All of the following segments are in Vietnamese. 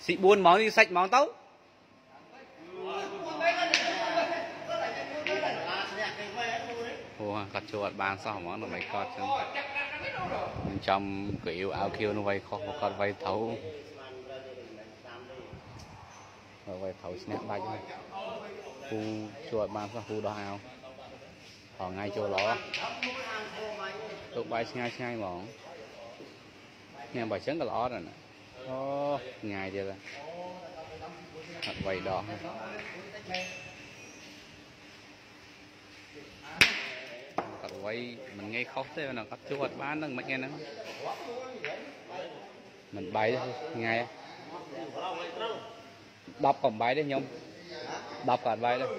xị buôn món đi sạch món tấu ủa cắt chuột bàn sao món nó mày cọt trong kiểu áo kêu nó vay khó một con vay thấu rồi vay thấu snap bay khu chuột bàn sao khu đó ao ở ngay chỗ đó tụi bay ngay món nghe bài chấn cái lõ rồi nè ngày chưa là thật vay đỏ cắt quay mình nghe khóc thế nào cắt chuột bán nó mấy nghe nó mình bay ngay đọc còn bay đấy nhung đọc cả bay đấy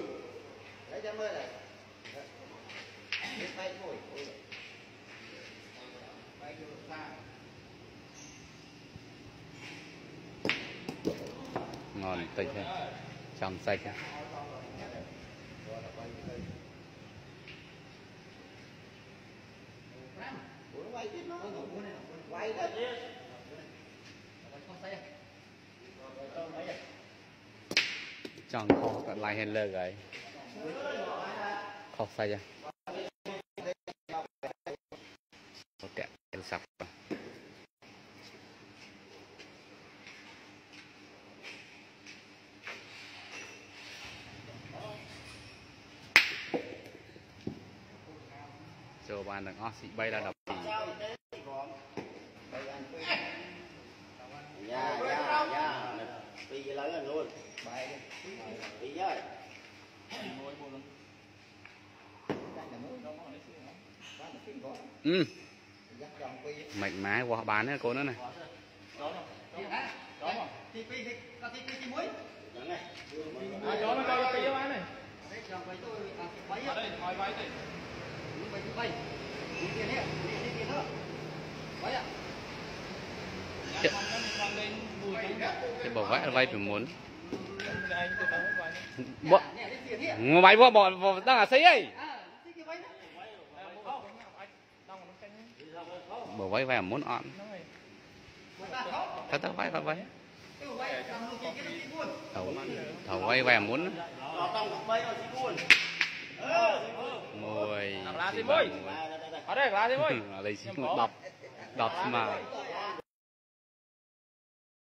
ngon tịch ha trong sạch ha trong kho cả lại hen lơ rồi kho sạch ha ok sạch cho bạn đừng xị bay ra đập mạnh mẽ qua bán nữa cô nữa này cái bộ vẽ vay phải muốn mày bỏ đang ở xây ấy bộ vay vay muốn on thật vay vay thầu vay vay muốn ngồi ở đây đọc mà